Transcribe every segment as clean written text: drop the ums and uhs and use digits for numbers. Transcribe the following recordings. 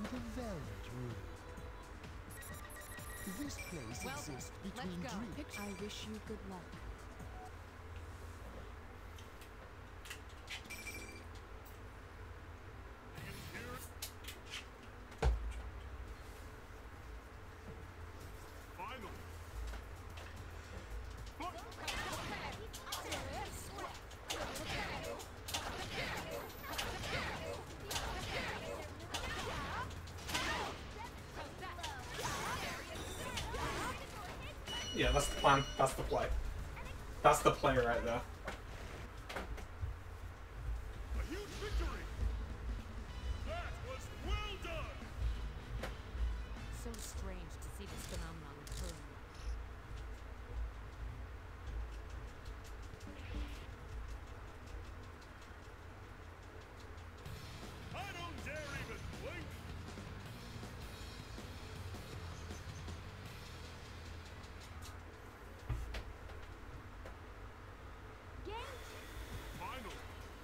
to the Velvet Room. This place exists between dreams. I wish you good luck. Yeah, that's the plan. That's the play. That's the play right there. A huge victory! That was well done! So strange to see this phenomenon occurring. I don't dare even blink! Final!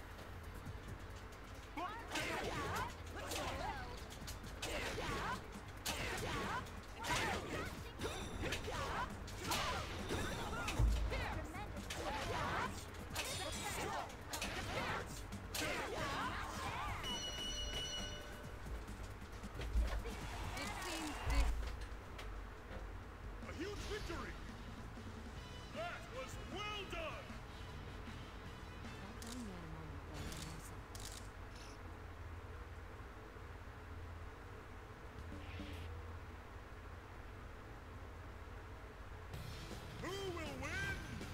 A huge victory! That was well done! That young man a moment ago knew himself. Who will win?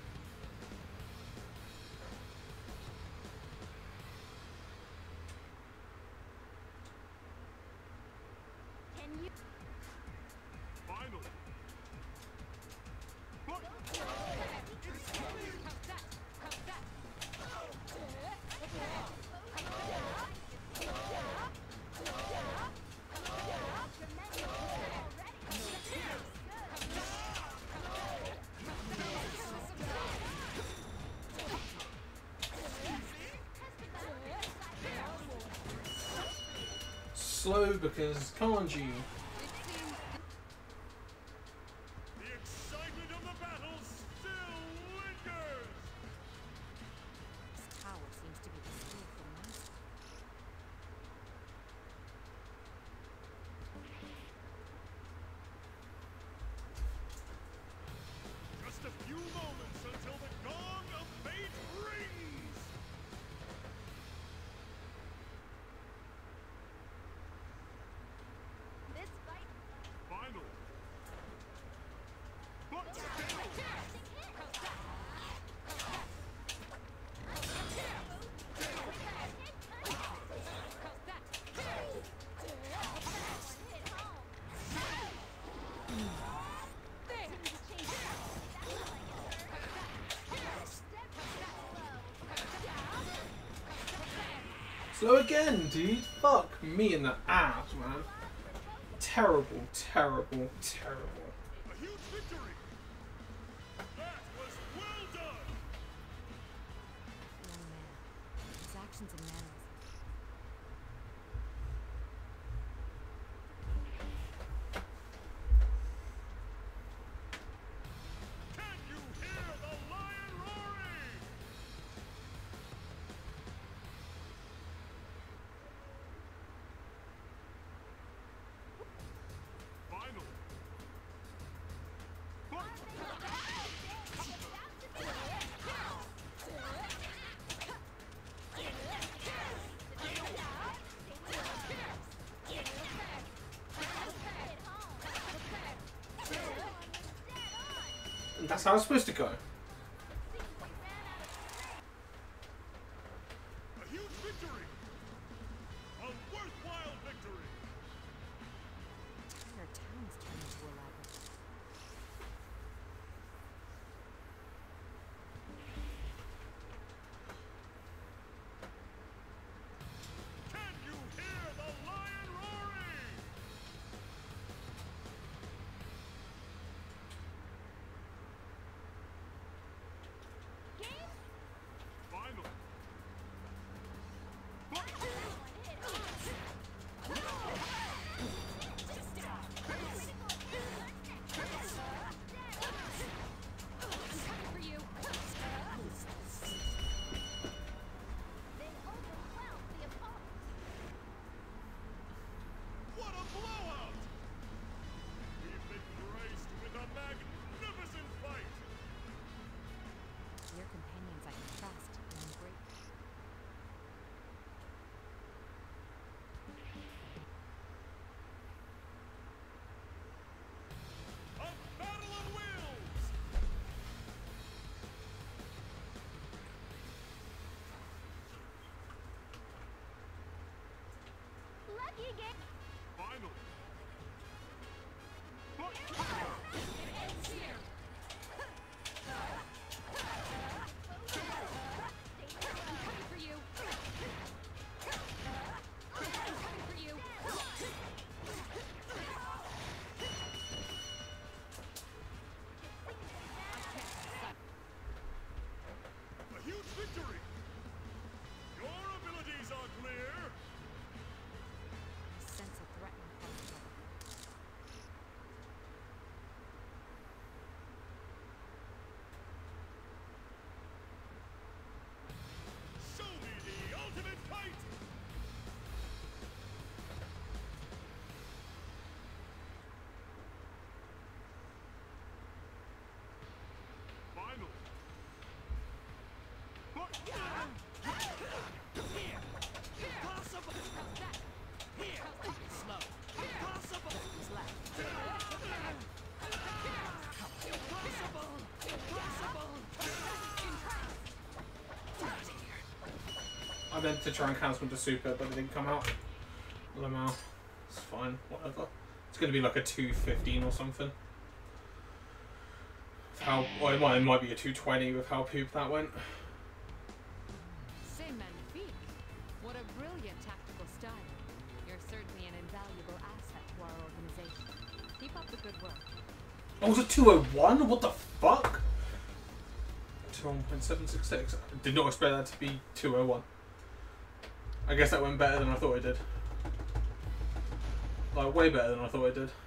Can you? Final! Slow because come on, G. The excitement of the battle still lingers! This tower seems to be the skillful master. Just a few moments until the gong of fate rings! This fight. Final! Slow again, dude. Fuck me in the ass, man. Terrible, terrible, terrible. A huge victory! That was well done! Young man. His actions and mannerisms. Can you hear the lion roaring? Final! And that's how it's supposed to go. A huge victory! A worthwhile victory! Our towns turn into a labyrinth. Can you hear the lion roaring? Final! for you. Coming for you. A huge victory! Your abilities are clear! Sense a threatening posture. Show me the ultimate fight! Final. Impossible! Here! Slow! Impossible! Impossible! Impossible! I meant to try and cancel into super, but it didn't come out. Lamau. It's fine, whatever. It's going to be like a 215 or something. How, well, it might be a 220 with how poop that went. C'est magnifique. What a brilliant tactical style. You're certainly an invaluable asset to our organization. Keep up the good work. Oh, was it 201? What the fuck? 201.766. Did not expect that to be 201. I guess that went better than I thought it did. Like, way better than I thought it did.